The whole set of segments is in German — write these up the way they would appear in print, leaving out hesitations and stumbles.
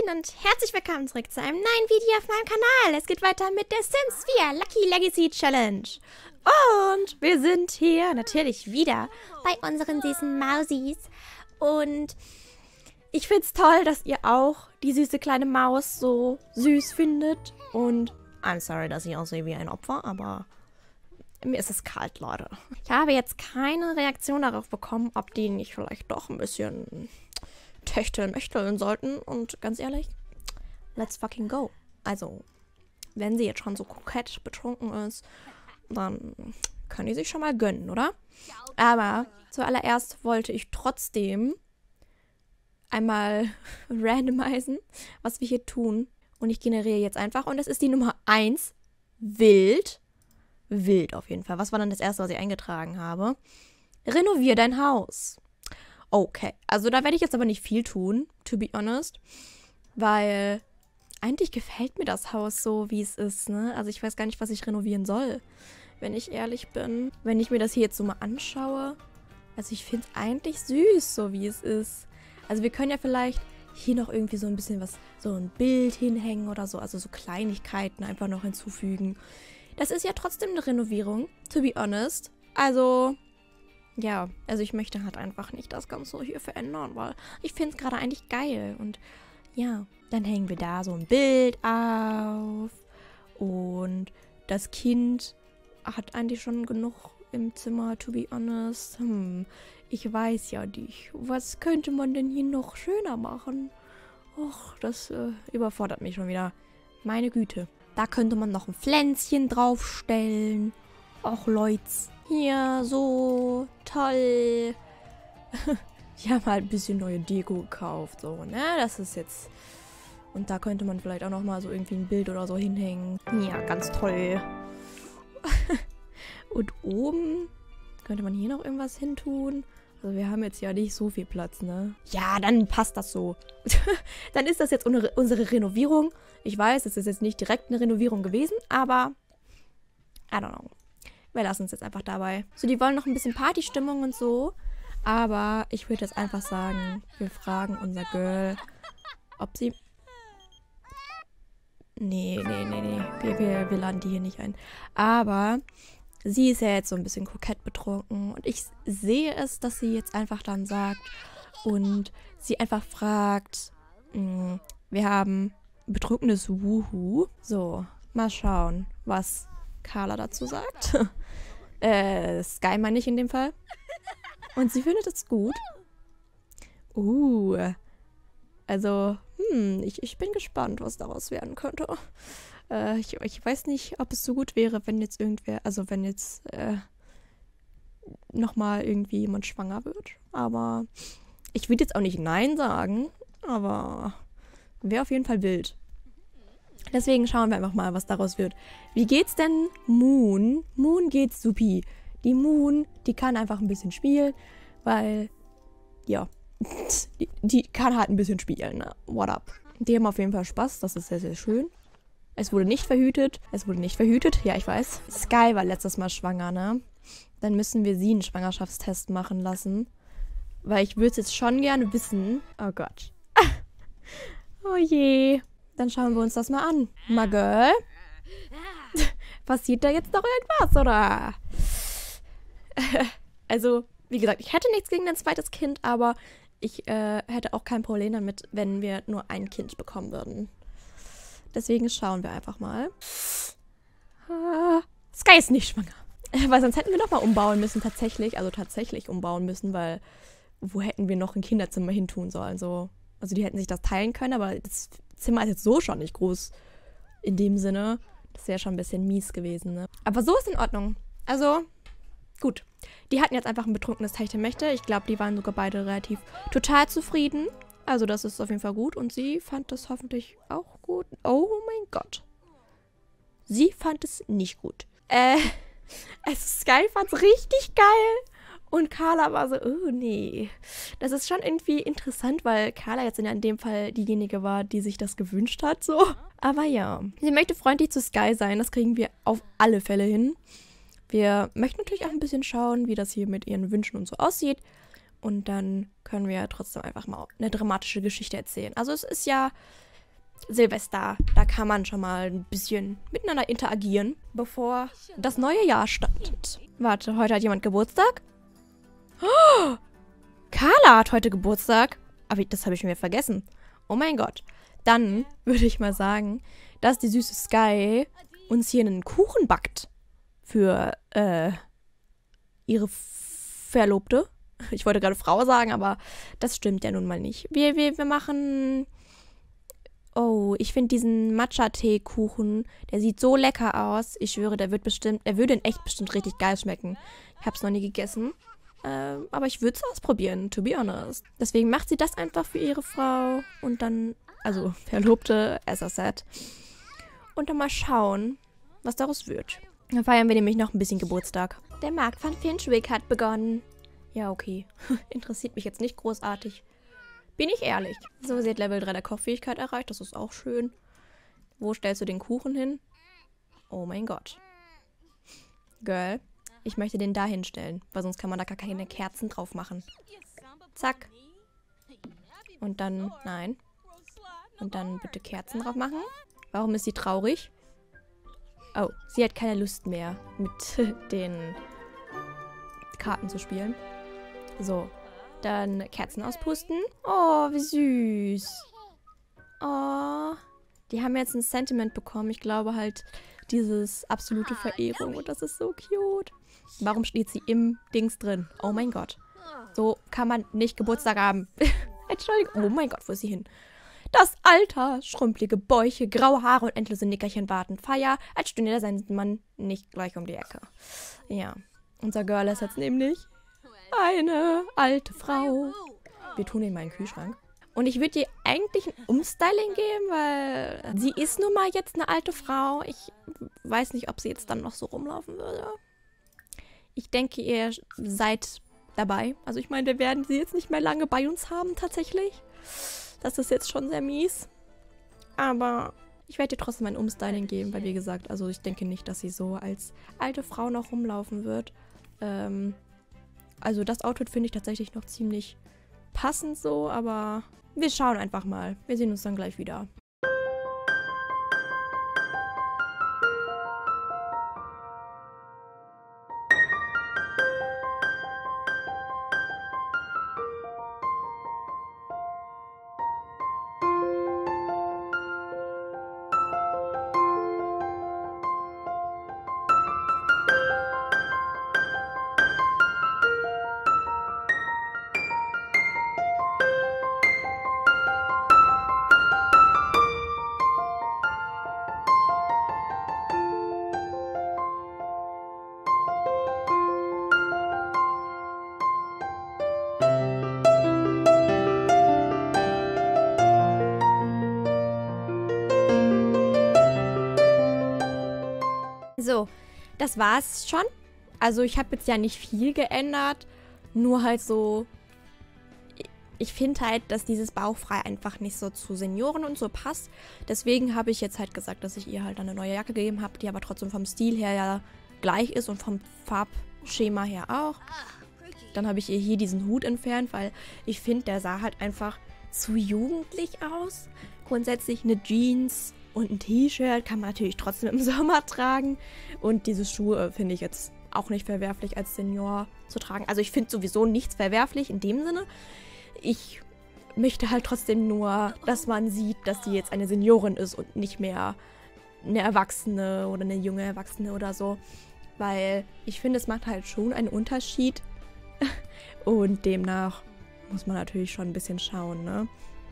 Hallöchen und herzlich willkommen zurück zu einem neuen Video auf meinem Kanal. Es geht weiter mit der Sims 4 Lucky Legacy Challenge. Und wir sind hier natürlich wieder bei unseren süßen Mausis. Und ich finde es toll, dass ihr auch die süße kleine Maus so süß findet. Und I'm sorry, dass ich aussehe wie ein Opfer, aber mir ist es kalt, Leute. Ich habe jetzt keine Reaktion darauf bekommen, ob die nicht vielleicht doch ein bisschen mächteln sollten. Und ganz ehrlich, let's fucking go. Also, wenn sie jetzt schon so kokett betrunken ist, dann kann die sich schon mal gönnen, oder? Aber zuallererst wollte ich trotzdem einmal randomisieren, was wir hier tun. Und ich generiere jetzt einfach. Und das ist die Nummer 1. Wild. Wild auf jeden Fall. Was war dann das erste, was ich eingetragen habe? Renovier dein Haus. Okay, also da werde ich jetzt aber nicht viel tun, to be honest. Weil eigentlich gefällt mir das Haus so, wie es ist, ne? Also ich weiß gar nicht, was ich renovieren soll, wenn ich ehrlich bin. Wenn ich mir das hier jetzt so mal anschaue. Also ich finde es eigentlich süß, so wie es ist. Also wir können ja vielleicht hier noch irgendwie so ein bisschen was, so ein Bild hinhängen oder so. Also so Kleinigkeiten einfach noch hinzufügen. Das ist ja trotzdem eine Renovierung, to be honest. Also ja, also ich möchte halt einfach nicht das Ganze hier verändern, weil ich finde es gerade eigentlich geil. Und ja, dann hängen wir da so ein Bild auf. Und das Kind hat eigentlich schon genug im Zimmer, to be honest. Ich weiß ja nicht. Was könnte man denn hier noch schöner machen? Och, das überfordert mich schon wieder. Meine Güte. Da könnte man noch ein Pflänzchen draufstellen. Och, Leute. Hier, so toll. Ich habe halt ein bisschen neue Deko gekauft, so, ne? Das ist jetzt... Und da könnte man vielleicht auch noch mal so irgendwie ein Bild oder so hinhängen. Ja, ganz toll. Und oben könnte man hier noch irgendwas hintun. Also wir haben jetzt ja nicht so viel Platz, ne? Ja, dann passt das so. Dann ist das jetzt unsere Renovierung. Ich weiß, es ist jetzt nicht direkt eine Renovierung gewesen, aber I don't know. Wir lassen uns jetzt einfach dabei. So, die wollen noch ein bisschen Partystimmung und so. Aber ich würde jetzt einfach sagen, wir fragen unser Girl, ob sie... Nee. Wir laden die hier nicht ein. Aber sie ist ja jetzt so ein bisschen kokett betrunken. Und ich sehe es, dass sie jetzt einfach dann sagt und sie einfach fragt, wir haben betrunkenes Wuhu. So, mal schauen, was Carla dazu sagt. Sky meine ich in dem Fall. Und sie findet es gut. Also, ich bin gespannt, was daraus werden könnte. Ich weiß nicht, ob es so gut wäre, wenn jetzt irgendwer, also wenn jetzt nochmal irgendwie jemand schwanger wird. Aber ich würde jetzt auch nicht Nein sagen, aber wäre auf jeden Fall wild. Deswegen schauen wir einfach mal, was daraus wird. Wie geht's denn Moon? Moon geht's supi. Die Moon, die kann einfach ein bisschen spielen, weil, ja, die kann halt ein bisschen spielen, ne? What up? Die haben auf jeden Fall Spaß, das ist sehr, sehr schön. Es wurde nicht verhütet. Ja, ich weiß. Sky war letztes Mal schwanger, ne? Dann müssen wir sie einen Schwangerschaftstest machen lassen. Weil ich würde es jetzt schon gerne wissen. Oh Gott. Oh je. Dann schauen wir uns das mal an. My girl. Passiert da jetzt noch irgendwas, oder? Also, wie gesagt, ich hätte nichts gegen ein zweites Kind, aber ich hätte auch kein Problem damit, wenn wir nur ein Kind bekommen würden. Deswegen schauen wir einfach mal. Sky ist nicht schwanger. Weil sonst hätten wir noch mal umbauen müssen, tatsächlich. Also tatsächlich umbauen müssen, weil wo hätten wir noch ein Kinderzimmer hin tun sollen? So. Also die hätten sich das teilen können, aber das Zimmer ist jetzt so schon nicht groß in dem Sinne. Das wäre schon ein bisschen mies gewesen, ne? Aber so ist in Ordnung. Also, gut. Die hatten jetzt einfach ein betrunkenes Techtelmächte. Ich glaube, die waren sogar beide relativ total zufrieden. Also das ist auf jeden Fall gut. Und sie fand das hoffentlich auch gut. Oh mein Gott. Sie fand es nicht gut. Also Sky fand es richtig geil. Und Carla war so, oh nee. Das ist schon irgendwie interessant, weil Carla jetzt in dem Fall diejenige war, die sich das gewünscht hat, so. Aber ja, sie möchte freundlich zu Sky sein. Das kriegen wir auf alle Fälle hin. Wir möchten natürlich auch ein bisschen schauen, wie das hier mit ihren Wünschen und so aussieht. Und dann können wir trotzdem einfach mal eine dramatische Geschichte erzählen. Also es ist ja Silvester. Da kann man schon mal ein bisschen miteinander interagieren, bevor das neue Jahr startet. Warte, heute hat jemand Geburtstag? Oh, Carla hat heute Geburtstag. Aber das habe ich mir vergessen. Oh mein Gott. Dann würde ich mal sagen, dass die süße Sky uns hier einen Kuchen backt. Für, ihre Verlobte. Ich wollte gerade Frau sagen, aber das stimmt ja nun mal nicht. Wir machen... Oh, ich finde diesen Matcha-Tee-Kuchen, der sieht so lecker aus. Ich schwöre, er würde in echt bestimmt richtig geil schmecken. Ich habe es noch nie gegessen. Aber ich würde es ausprobieren, to be honest. Deswegen macht sie das einfach für ihre Frau und dann, also Verlobte, as I said. Und dann mal schauen, was daraus wird. Dann feiern wir nämlich noch ein bisschen Geburtstag. Der Markt von Finchwick hat begonnen. Ja, okay. Interessiert mich jetzt nicht großartig. Bin ich ehrlich. So, sie hat Level 3 der Kochfähigkeit erreicht. Das ist auch schön. Wo stellst du den Kuchen hin? Oh mein Gott. Girl, ich möchte den da hinstellen, weil sonst kann man da gar keine Kerzen drauf machen. Zack. Und dann, nein. Und dann bitte Kerzen drauf machen. Warum ist sie traurig? Oh, sie hat keine Lust mehr, mit den Karten zu spielen. So, dann Kerzen auspusten. Oh, wie süß. Oh, die haben jetzt ein Sentiment bekommen. Ich glaube halt, dieses absolute Verehrung. Und das ist so cute. Warum steht sie im Dings drin? Oh mein Gott. So kann man nicht Geburtstag haben. Entschuldigung. Oh mein Gott, wo ist sie hin? Das Alter, schrumpelige Bäuche, graue Haare und endlose Nickerchen warten Feier, als stünde der Sensenmann nicht gleich um die Ecke. Ja, unser Girl ist jetzt nämlich eine alte Frau. Wir tun ihn mal in den Kühlschrank. Und ich würde ihr eigentlich ein Umstyling geben, weil sie ist nun mal jetzt eine alte Frau. Ich weiß nicht, ob sie jetzt dann noch so rumlaufen würde. Ich denke, ihr seid dabei. Also ich meine, wir werden sie jetzt nicht mehr lange bei uns haben tatsächlich. Das ist jetzt schon sehr mies. Aber ich werde ihr trotzdem ein Umstyling geben, weil wie gesagt, also ich denke nicht, dass sie so als alte Frau noch rumlaufen wird. Also das Outfit finde ich tatsächlich noch ziemlich passend so, aber wir schauen einfach mal. Wir sehen uns dann gleich wieder. So, das war's schon. Also ich habe jetzt ja nicht viel geändert. Nur halt so, ich finde halt, dass dieses bauchfrei einfach nicht so zu Senioren und so passt. Deswegen habe ich jetzt halt gesagt, dass ich ihr halt eine neue Jacke gegeben habe, die aber trotzdem vom Stil her ja gleich ist und vom Farbschema her auch. Dann habe ich ihr hier diesen Hut entfernt, weil ich finde, der sah halt einfach zu jugendlich aus. Grundsätzlich eine Jeans und ein T-Shirt kann man natürlich trotzdem im Sommer tragen. Und diese Schuhe finde ich jetzt auch nicht verwerflich als Senior zu tragen. Also ich finde sowieso nichts verwerflich in dem Sinne. Ich möchte halt trotzdem nur, dass man sieht, dass sie jetzt eine Seniorin ist und nicht mehr eine Erwachsene oder eine junge Erwachsene oder so. Weil ich finde, es macht halt schon einen Unterschied. Und demnach muss man natürlich schon ein bisschen schauen, ne?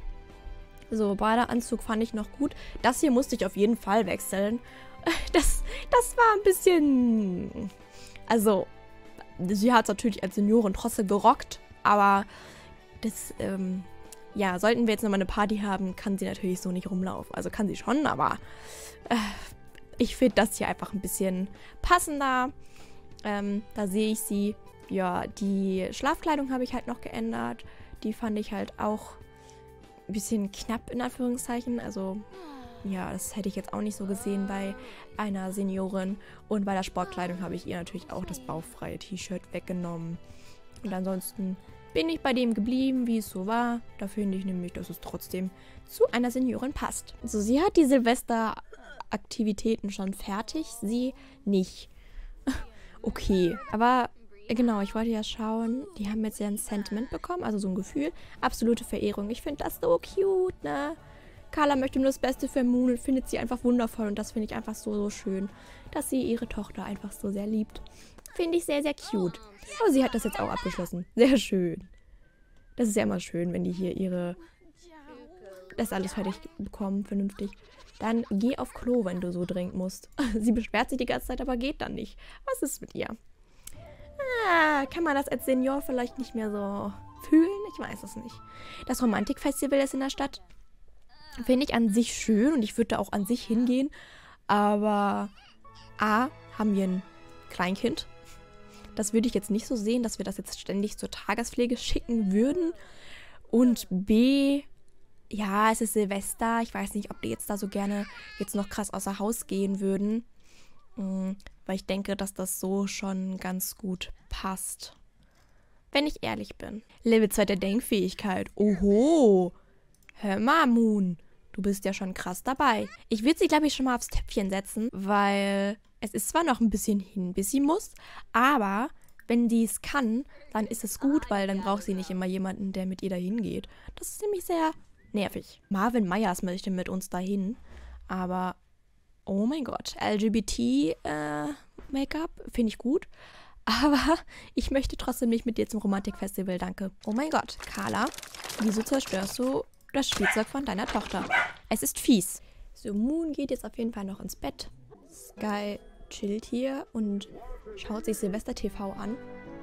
So, Badeanzug fand ich noch gut. Das hier musste ich auf jeden Fall wechseln. Das war ein bisschen... Also, sie hat es natürlich als Seniorin trotzdem gerockt, aber das, ja, sollten wir jetzt nochmal eine Party haben, kann sie natürlich so nicht rumlaufen. Also kann sie schon, aber ich finde das hier einfach ein bisschen passender. Da sehe ich sie. Ja, die Schlafkleidung habe ich halt noch geändert. Die fand ich halt auch ein bisschen knapp, in Anführungszeichen. Also, ja, das hätte ich jetzt auch nicht so gesehen bei einer Seniorin. Und bei der Sportkleidung habe ich ihr natürlich auch das bauchfreie T-Shirt weggenommen. Und ansonsten, bin ich bei dem geblieben, wie es so war. Da finde ich nämlich, dass es trotzdem zu einer Seniorin passt. So, sie hat die Silvesteraktivitäten schon fertig, sie nicht. Okay, aber genau, ich wollte ja schauen, die haben jetzt ja ein Sentiment bekommen, also so ein Gefühl. Absolute Verehrung. Ich finde das so cute, ne? Carla möchte nur das Beste für Moon und findet sie einfach wundervoll. Und das finde ich einfach so, so schön, dass sie ihre Tochter einfach so sehr liebt. Finde ich sehr, sehr cute. Aber sie hat das jetzt auch abgeschlossen. Sehr schön. Das ist ja immer schön, wenn die hier das alles fertig bekommen, vernünftig. Dann geh auf Klo, wenn du so dringend musst. Sie beschwert sich die ganze Zeit, aber geht dann nicht. Was ist mit ihr? Kann man das als Senior vielleicht nicht mehr so fühlen? Ich weiß es nicht. Das Romantikfestival ist in der Stadt. Finde ich an sich schön und ich würde da auch an sich hingehen. Aber A, haben wir ein Kleinkind. Das würde ich jetzt nicht so sehen, dass wir das jetzt ständig zur Tagespflege schicken würden. Und B, ja, es ist Silvester. Ich weiß nicht, ob die jetzt da so gerne jetzt noch krass außer Haus gehen würden. Weil ich denke, dass das so schon ganz gut passt. Wenn ich ehrlich bin. Level 2 der Denkfähigkeit. Oho. Hör mal, Moon. Du bist ja schon krass dabei. Ich würde sie, glaube ich, schon mal aufs Töpfchen setzen, weil es ist zwar noch ein bisschen hin, bis sie muss, aber wenn die es kann, dann ist es gut, weil dann braucht sie nicht immer jemanden, der mit ihr dahin geht. Das ist nämlich sehr nervig. Marvin Myers möchte mit uns dahin, aber oh mein Gott, LGBT-Make-up finde ich gut, aber ich möchte trotzdem nicht mit dir zum Romantikfestival, danke. Oh mein Gott, Carla, wieso zerstörst du das Spielzeug von deiner Tochter? Es ist fies. So, Moon geht jetzt auf jeden Fall noch ins Bett. Sky chillt hier und schaut sich Silvester TV an.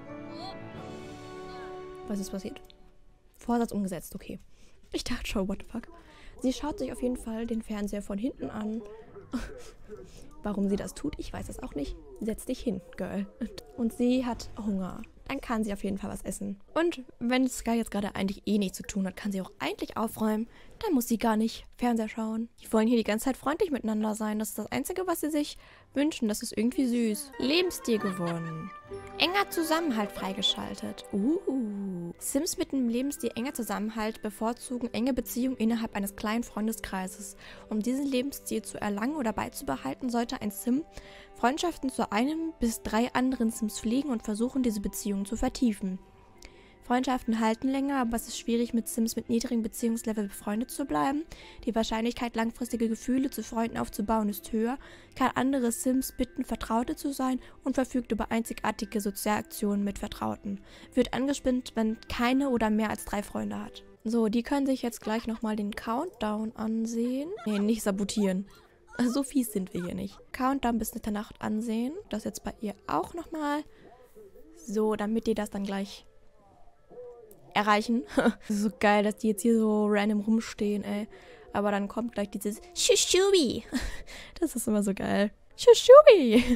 Was ist passiert? Vorsatz umgesetzt, okay. Ich dachte schon, what the fuck. Sie schaut sich auf jeden Fall den Fernseher von hinten an. Warum sie das tut, ich weiß es auch nicht. Setz dich hin, Girl. Und sie hat Hunger. Dann kann sie auf jeden Fall was essen. Und wenn Sky jetzt gerade eigentlich eh nichts zu tun hat, kann sie auch eigentlich aufräumen. Dann muss sie gar nicht Fernseher schauen. Die wollen hier die ganze Zeit freundlich miteinander sein. Das ist das Einzige, was sie sich wünschen. Das ist irgendwie süß. Lebensstil gewonnen. Enger Zusammenhalt freigeschaltet. Sims mit dem Lebensstil enger Zusammenhalt bevorzugen enge Beziehungen innerhalb eines kleinen Freundeskreises. Um diesen Lebensstil zu erlangen oder beizubehalten, sollte ein Sim Freundschaften zu einem bis 3 anderen Sims pflegen und versuchen, diese Beziehungen zu vertiefen. Freundschaften halten länger, aber es ist schwierig, mit Sims mit niedrigem Beziehungslevel befreundet zu bleiben. Die Wahrscheinlichkeit, langfristige Gefühle zu Freunden aufzubauen, ist höher, kann andere Sims bitten, Vertraute zu sein und verfügt über einzigartige Sozialaktionen mit Vertrauten. Wird angespinnt, wenn keine oder mehr als 3 Freunde hat. So, die können sich jetzt gleich nochmal den Countdown ansehen. Nee, nicht sabotieren. So fies sind wir hier nicht. Countdown bis Mitternacht ansehen. Das jetzt bei ihr auch nochmal. So, damit die das dann gleich erreichen. Das ist so geil, dass die jetzt hier so random rumstehen, ey. Aber dann kommt gleich dieses Shushubi. Das ist immer so geil. Shushubi.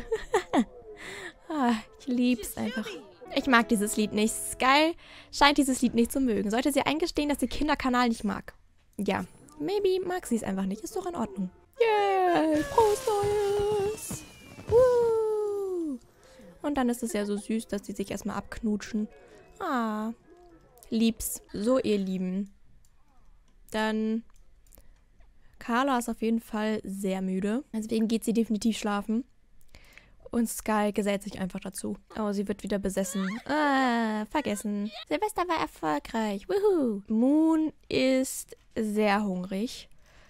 Ich lieb's einfach. Ich mag dieses Lied nicht. Sky scheint dieses Lied nicht zu mögen. Sollte sie eingestehen, dass sie Kinderkanal nicht mag. Ja, maybe mag sie es einfach nicht. Ist doch in Ordnung. Yay, frohes Neues. Und dann ist es ja so süß, dass die sich erstmal abknutschen. Lieb's. So, ihr Lieben. Dann Carla ist auf jeden Fall sehr müde. Deswegen geht sie definitiv schlafen. Und Sky gesellt sich einfach dazu. Oh, sie wird wieder besessen. Vergessen. Silvester war erfolgreich. Wuhu. Moon ist sehr hungrig.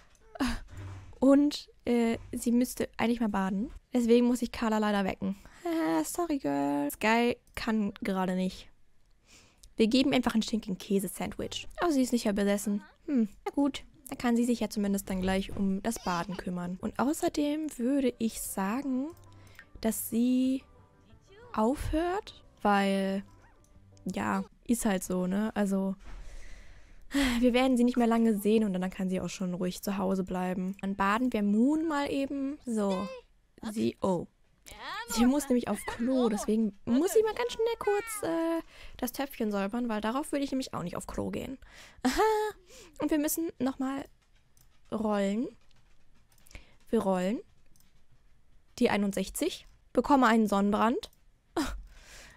Und sie müsste eigentlich mal baden. Deswegen muss ich Carla leider wecken. Sorry, Girl. Sky kann gerade nicht. Wir geben einfach ein stinkigen Käse-Sandwich. Oh, sie ist sicher besessen. Na gut. Dann kann sie sich ja zumindest dann gleich um das Baden kümmern. Und außerdem würde ich sagen, dass sie aufhört, weil, ja, ist halt so, ne? Also, wir werden sie nicht mehr lange sehen und dann kann sie auch schon ruhig zu Hause bleiben. Dann baden wir Moon mal eben. So, sie muss nämlich auf Klo, deswegen muss sie mal ganz schnell kurz das Töpfchen säubern, weil darauf würde ich nämlich auch nicht auf Klo gehen. Aha, und wir müssen nochmal rollen. Wir rollen. Die 61. Bekomme einen Sonnenbrand.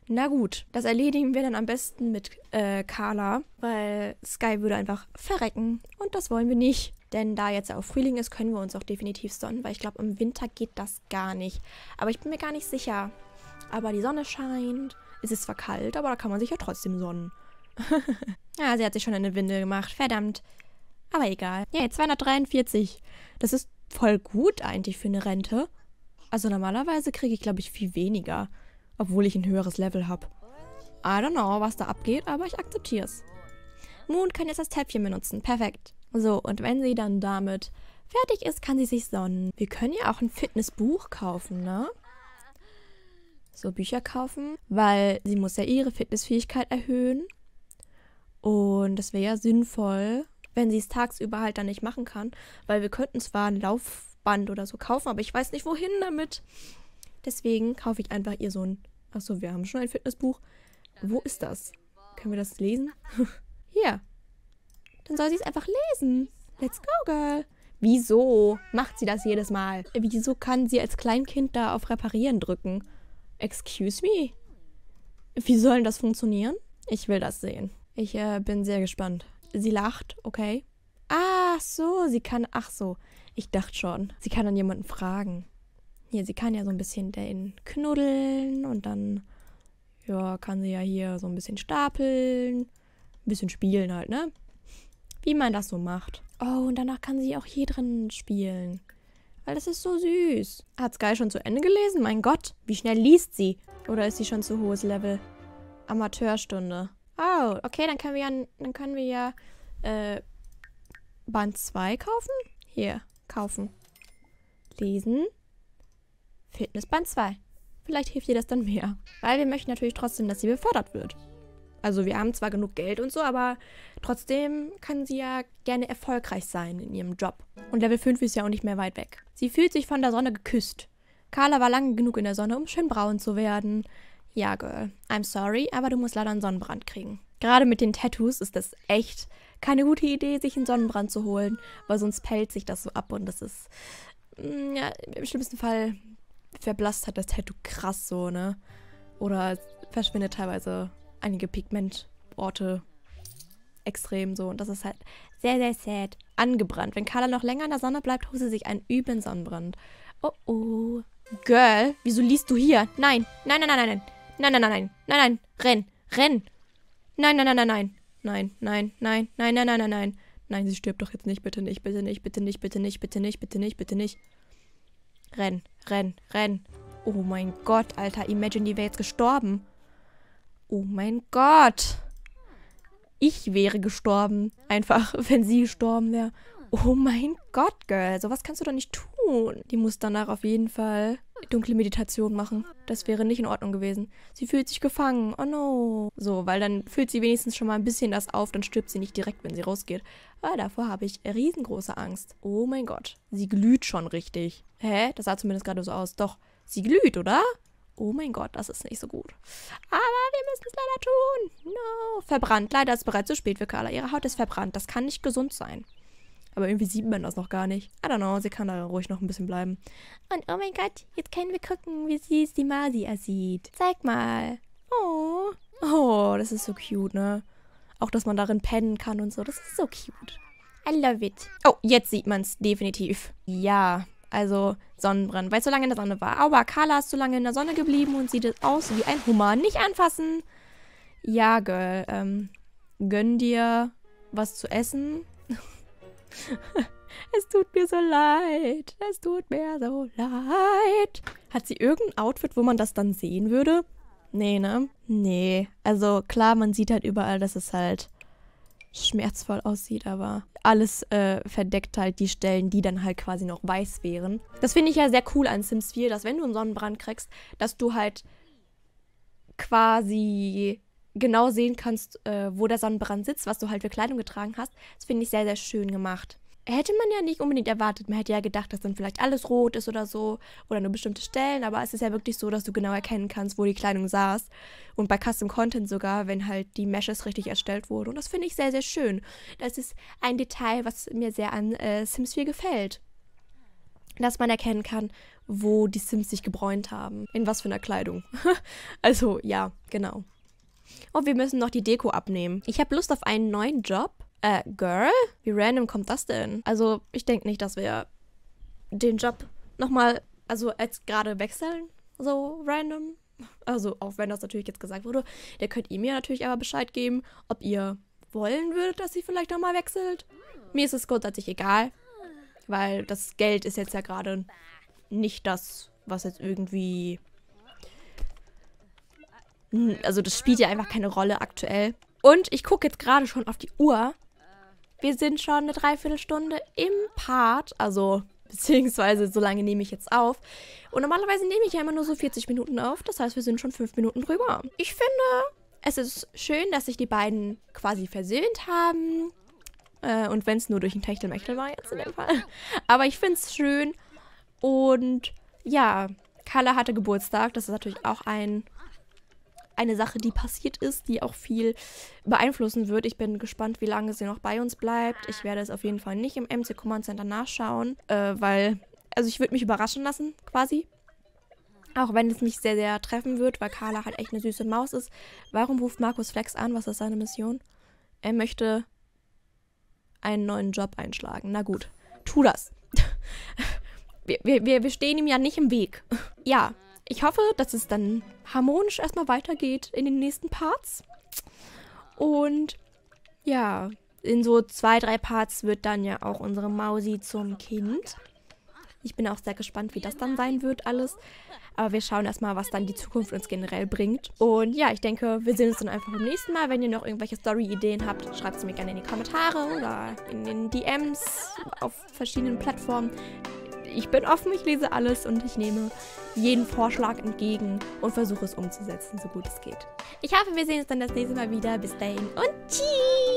Na gut, das erledigen wir dann am besten mit Carla, weil Sky würde einfach verrecken und das wollen wir nicht. Denn da jetzt auch Frühling ist, können wir uns auch definitiv sonnen, weil ich glaube, im Winter geht das gar nicht. Aber ich bin mir gar nicht sicher. Aber die Sonne scheint, es ist zwar kalt, aber da kann man sich ja trotzdem sonnen. Ja, sie hat sich schon eine Windel gemacht, verdammt. Aber egal. Ja, 243. Das ist voll gut eigentlich für eine Rente. Also normalerweise kriege ich, glaube ich, viel weniger. Obwohl ich ein höheres Level habe. I don't know, was da abgeht, aber ich akzeptiere es. Moon kann jetzt das Täpfchen benutzen. Perfekt. So, und wenn sie dann damit fertig ist, kann sie sich sonnen. Wir können ja auch ein Fitnessbuch kaufen, ne? So, Bücher kaufen, weil sie muss ja ihre Fitnessfähigkeit erhöhen. Und das wäre ja sinnvoll, wenn sie es tagsüber halt dann nicht machen kann. Weil wir könnten zwar ein Laufband oder so kaufen, aber ich weiß nicht, wohin damit. Deswegen kaufe ich einfach ihr so ein... Achso, wir haben schon ein Fitnessbuch. Wo ist das? Können wir das lesen? Hier. Dann soll sie es einfach lesen. Let's go, girl. Wieso macht sie das jedes Mal? Wieso kann sie als Kleinkind da auf Reparieren drücken? Excuse me? Wie soll denn das funktionieren? Ich will das sehen. Ich bin sehr gespannt. Sie lacht, okay. Ach so, sie kann... Ach so, ich dachte schon. Sie kann dann jemanden fragen. Hier, sie kann ja so ein bisschen den knuddeln und dann... Ja, kann sie ja hier so ein bisschen stapeln. Ein bisschen spielen halt, ne? Wie man das so macht. Oh, und danach kann sie auch hier drin spielen. Weil das ist so süß. Hat Sky schon zu Ende gelesen? Mein Gott, wie schnell liest sie? Oder ist sie schon zu hohes Level? Amateurstunde. Oh, okay, dann können wir ja Band 2 kaufen. Hier, kaufen. Lesen. Fitnessband 2. Vielleicht hilft ihr das dann mehr. Weil wir möchten natürlich trotzdem, dass sie befördert wird. Also wir haben zwar genug Geld und so, aber trotzdem kann sie ja gerne erfolgreich sein in ihrem Job. Und Level 5 ist ja auch nicht mehr weit weg. Sie fühlt sich von der Sonne geküsst. Carla war lange genug in der Sonne, um schön braun zu werden. Ja, Girl, I'm sorry, aber du musst leider einen Sonnenbrand kriegen. Gerade mit den Tattoos ist das echt keine gute Idee, sich einen Sonnenbrand zu holen, weil sonst pellt sich das so ab und das ist, ja, im schlimmsten Fall verblasst halt das Tattoo krass so, ne? Oder verschwindet teilweise einige Pigmentorte extrem so. Und das ist halt sehr, sehr sad. Angebrannt. Wenn Carla noch länger in der Sonne bleibt, holt sie sich einen üblen Sonnenbrand. Oh, oh. Girl, wieso liest du hier? Nein. Nein, nein, nein, nein, nein. Nein, nein, nein, nein. Nein, nein. Renn. Renn. Nein, nein, nein, nein, nein. Nein, nein, nein, nein, nein, nein, nein, nein. Nein, sie stirbt doch jetzt nicht. Bitte nicht, bitte nicht, bitte nicht, bitte nicht, bitte nicht, bitte nicht, bitte nicht. Renn, renn, renn. Oh mein Gott, Alter. Imagine, die wäre jetzt gestorben. Oh mein Gott. Ich wäre gestorben. Einfach, wenn sie gestorben wäre. Oh mein Gott, Girl. Sowas kannst du doch nicht tun. Die muss danach auf jeden Fall dunkle Meditation machen. Das wäre nicht in Ordnung gewesen. Sie fühlt sich gefangen. Oh no. So, weil dann füllt sie wenigstens schon mal ein bisschen das auf. Dann stirbt sie nicht direkt, wenn sie rausgeht. Aber davor habe ich riesengroße Angst. Oh mein Gott. Sie glüht schon richtig. Hä? Das sah zumindest gerade so aus. Doch, sie glüht, oder? Oh mein Gott, das ist nicht so gut. Aber wir müssen es leider tun. No. Verbrannt. Leider ist es bereits zu spät für Carla. Ihre Haut ist verbrannt. Das kann nicht gesund sein. Aber irgendwie sieht man das noch gar nicht. I don't know, sie kann da ruhig noch ein bisschen bleiben. Und oh mein Gott, jetzt können wir gucken, wie süß die Mausi aussieht. Zeig mal. Oh. Oh, das ist so cute, ne? Auch, dass man darin pennen kann und so. Das ist so cute. I love it. Oh, jetzt sieht man es definitiv. Ja, also Sonnenbrand, weil es so lange in der Sonne war. Aber Carla ist so lange in der Sonne geblieben und sieht aus wie ein Hummer. Nicht anfassen. Ja, Girl, gönn dir was zu essen. Es tut mir so leid. Es tut mir so leid. Hat sie irgendein Outfit, wo man das dann sehen würde? Nee, ne? Nee. Also klar, man sieht halt überall, dass es halt schmerzvoll aussieht, aber alles verdeckt halt die Stellen, die dann halt quasi noch weiß wären. Das finde ich ja sehr cool an Sims 4, dass wenn du einen Sonnenbrand kriegst, dass du halt quasi genau sehen kannst, wo der Sonnenbrand sitzt, was du halt für Kleidung getragen hast. Das finde ich sehr, sehr schön gemacht. Hätte man ja nicht unbedingt erwartet. Man hätte ja gedacht, dass dann vielleicht alles rot ist oder so. Oder nur bestimmte Stellen. Aber es ist ja wirklich so, dass du genau erkennen kannst, wo die Kleidung saß. Und bei Custom Content sogar, wenn halt die Meshes richtig erstellt wurden. Und das finde ich sehr, sehr schön. Das ist ein Detail, was mir sehr an Sims 4 gefällt. dass man erkennen kann, wo die Sims sich gebräunt haben. In was für einer Kleidung. Also, ja, genau. Und wir müssen noch die Deko abnehmen. Ich habe Lust auf einen neuen Job. Girl? Wie random kommt das denn? Also, ich denke nicht, dass wir den Job nochmal, also als gerade wechseln. So random. Also, auch wenn das natürlich jetzt gesagt wurde. Der könnt ihr mir natürlich aber Bescheid geben, ob ihr wollen würdet, dass sie vielleicht nochmal wechselt. Mir ist es grundsätzlich egal. Weil das Geld ist jetzt ja gerade nicht das, was jetzt irgendwie... Also das spielt ja einfach keine Rolle aktuell. Und ich gucke jetzt gerade schon auf die Uhr. Wir sind schon eine Dreiviertelstunde im Part. Also, beziehungsweise so lange nehme ich jetzt auf. Und normalerweise nehme ich ja immer nur so 40 Minuten auf. Das heißt, wir sind schon 5 Minuten drüber. Ich finde, es ist schön, dass sich die beiden quasi versöhnt haben. Und wenn es nur durch ein Techtelmechtel war jetzt in dem Fall. Aber ich finde es schön. Und ja, Carla hatte Geburtstag. Das ist natürlich auch eine Sache, die passiert ist, die auch viel beeinflussen wird. Ich bin gespannt, wie lange sie noch bei uns bleibt. Ich werde es auf jeden Fall nicht im MC Command Center nachschauen, weil, also ich würde mich überraschen lassen, quasi. Auch wenn es mich sehr, sehr treffen wird, weil Carla halt echt eine süße Maus ist. Warum ruft Markus Flex an? Was ist seine Mission? Er möchte einen neuen Job einschlagen. Na gut, tu das. Wir stehen ihm ja nicht im Weg. Ja, ich hoffe, dass es dann harmonisch erstmal weitergeht in den nächsten Parts. Und ja, in so 2, 3 Parts wird dann ja auch unsere Mausi zum Kind. Ich bin auch sehr gespannt, wie das dann sein wird alles. Aber wir schauen erstmal, was dann die Zukunft uns generell bringt. Und ja, ich denke, wir sehen uns dann einfach beim nächsten Mal. Wenn ihr noch irgendwelche Story-Ideen habt, schreibt sie mir gerne in die Kommentare oder in den DMs auf verschiedenen Plattformen. Ich bin offen, ich lese alles und ich nehme jeden Vorschlag entgegen und versuche es umzusetzen, so gut es geht. Ich hoffe, wir sehen uns dann das nächste Mal wieder. Bis dahin und tschüss!